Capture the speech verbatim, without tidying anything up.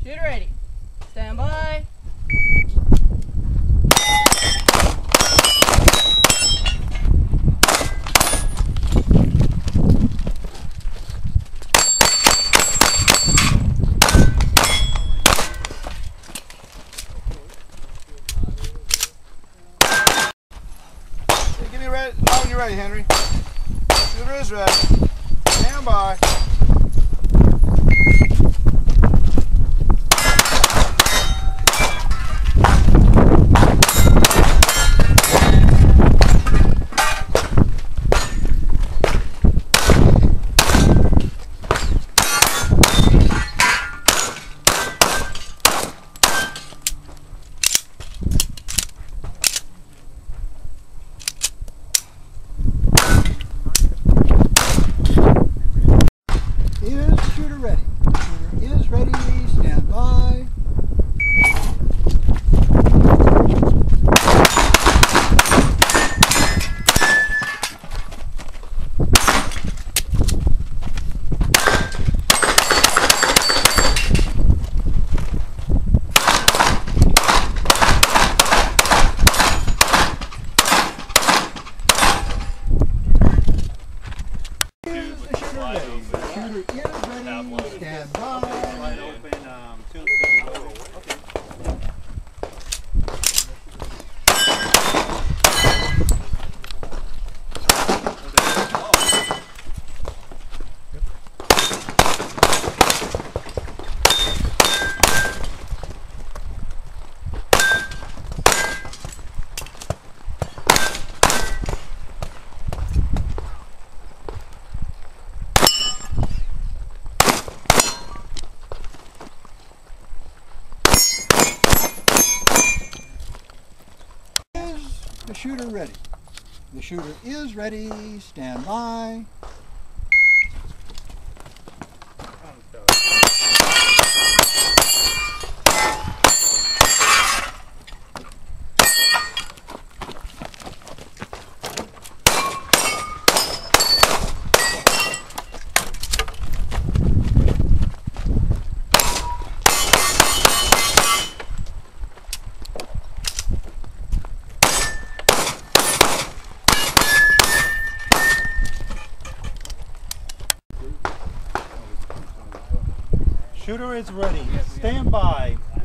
Shooter ready. Stand by. Hey, give me ready. Know when you're ready, Henry. Shooter is ready. Stand by. Shooter ready. Shooter is ready. Stand by. Shooter is ready. Stand by. Wide open, um, two okay. The shooter ready. The shooter is ready. Stand by. Shooter is ready. Stand by.